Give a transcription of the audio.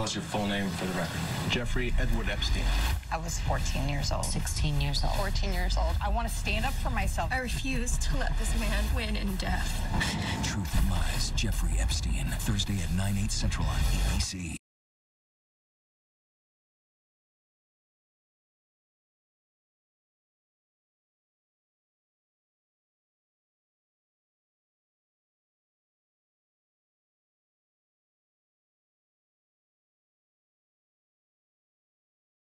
us your full name for the record. Jeffrey Edward Epstein. I was 14 years old. 16 years old. 14 years old. I want to stand up for myself. I refuse to let this man win in death. Truth and Lies, Jeffrey Epstein. Thursday at 9/8 Central on ABC.